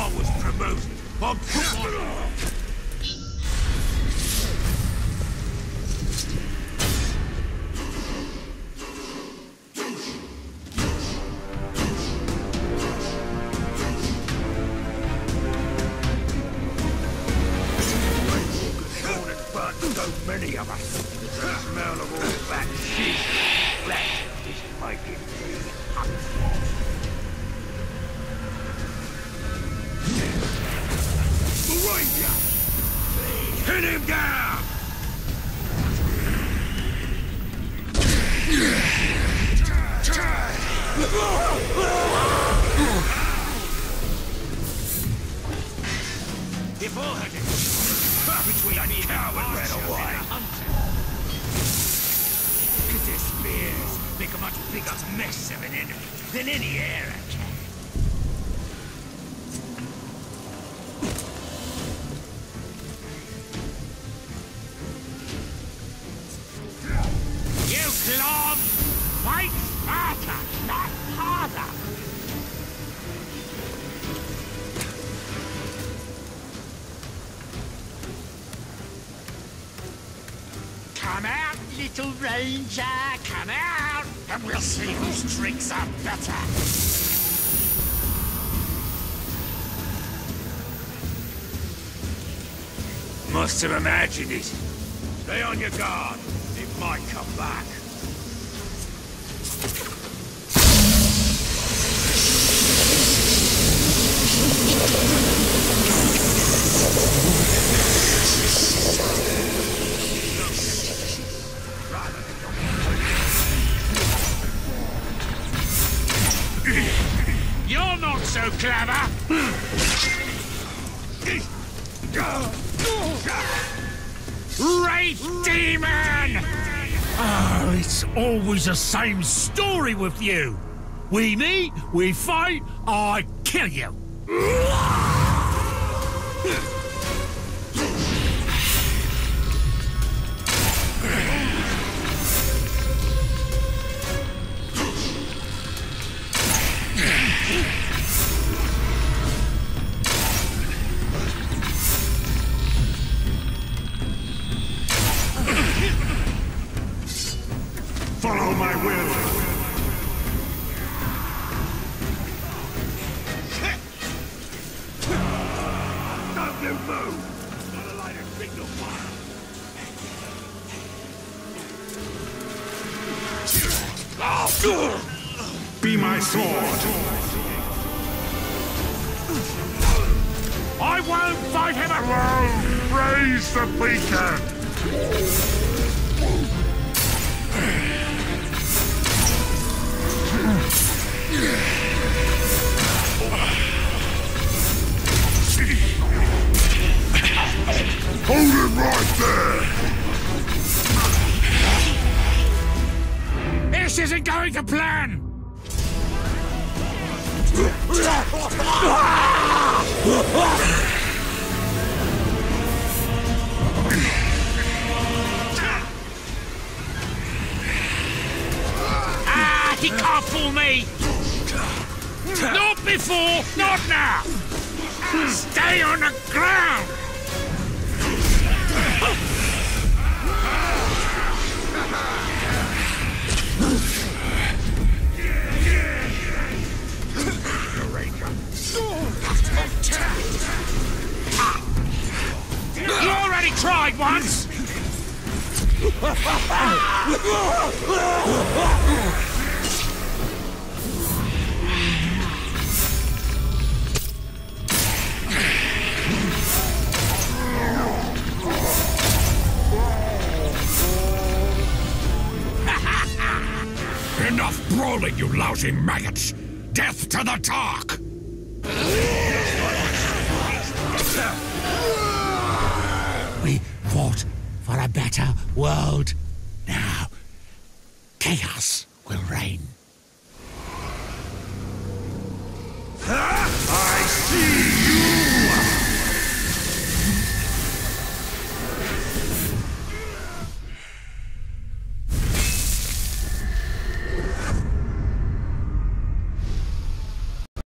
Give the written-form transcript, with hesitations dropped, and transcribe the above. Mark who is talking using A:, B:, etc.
A: I was promoted. I put my... So many of us. The smell of all that shit flesh is making me unwell. Ranger! Hit him down! If all had it, between me coward red or white. Because their spears make a much bigger mess of an enemy than any arrow can. You clog! Fight smarter, not harder! Come out, little ranger, come out, and we'll see whose tricks are better. Must have imagined it. Stay on your guard. It might come back. You're not so clever! Wraith demon!
B: Oh, it's always the same story with you. We meet, we fight, I kill you.
C: Follow my will.
A: Don't you move! Gotta light a signal fire!
C: Be my sword.
B: I won't fight him alone!
C: Raise the beacon. Hold him right there!
B: This isn't going to plan! Ah, he can't fool me! Not before, not now! Stay on the ground! You already tried once!
C: Enough brawling, you lousy maggots! Death to the talk!
B: We fought for a better world. Now, chaos will reign.
C: I see!